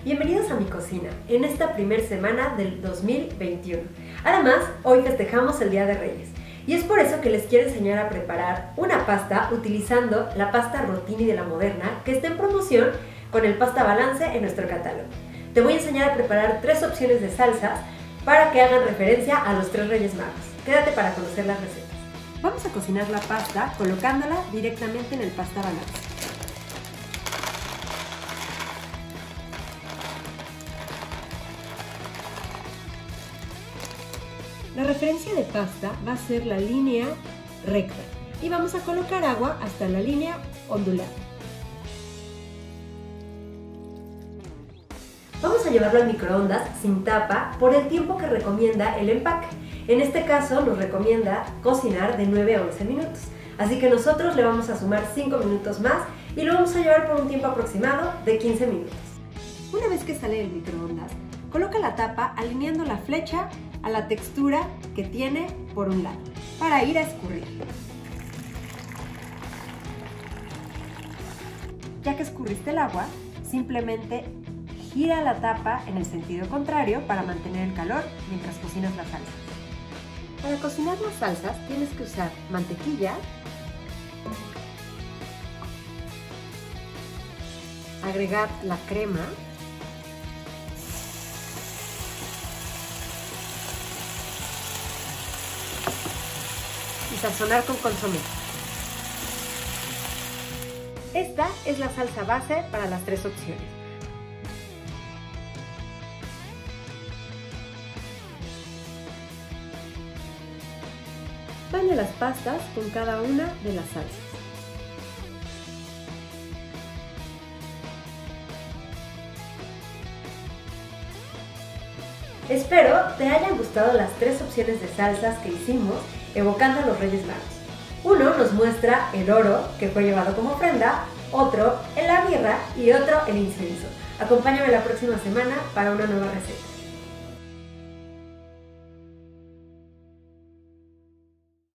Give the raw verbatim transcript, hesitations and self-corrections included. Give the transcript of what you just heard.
bienvenidos a mi cocina en esta primer semana del dos mil veintiuno. Además, hoy festejamos el Día de Reyes y es por eso que les quiero enseñar a preparar una pasta utilizando la pasta Rotini de La Moderna que está en promoción con el Pasta Balance en nuestro catálogo. Te voy a enseñar a preparar tres opciones de salsas para que hagan referencia a los tres Reyes Magos. Quédate para conocer las recetas. Vamos a cocinar la pasta colocándola directamente en el Pasta Balance. La referencia de pasta va a ser la línea recta y vamos a colocar agua hasta la línea ondulada. Vamos a llevarlo al microondas sin tapa por el tiempo que recomienda el empaque. En este caso nos recomienda cocinar de nueve a once minutos, así que nosotros le vamos a sumar cinco minutos más y lo vamos a llevar por un tiempo aproximado de quince minutos. Una vez que sale del microondas, coloca la tapa alineando la flecha a la textura que tiene por un lado, para ir a escurrir. Ya que escurriste el agua, simplemente gira la tapa en el sentido contrario para mantener el calor mientras cocinas la salsa. Para cocinar las salsas tienes que usar mantequilla, agregar la crema, y sazonar con consomé. Esta es la salsa base para las tres opciones. Baña las pastas con cada una de las salsas. Espero te hayan gustado las tres opciones de salsas que hicimos evocando a los Reyes Magos. Uno nos muestra el oro que fue llevado como ofrenda, otro en la mirra y otro el incienso. Acompáñame la próxima semana para una nueva receta.